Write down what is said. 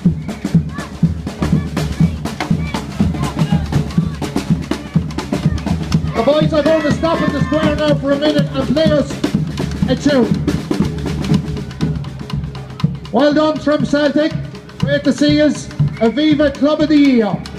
The boys are going to stop at the square now for a minute and play us a tune. Well done from Celtic. Great to see us. Aviva Club of the Year.